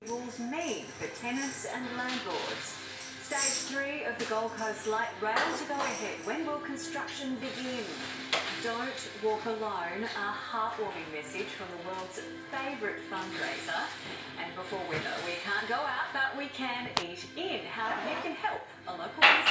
rules mean for tenants and landlords. Stage 3 of the Gold Coast Light Rail to go ahead. When will construction begin? Don't walk alone, a heartwarming message from the world's favourite fundraiser. And before winter, we can't go out, but we can eat in. How you can help a local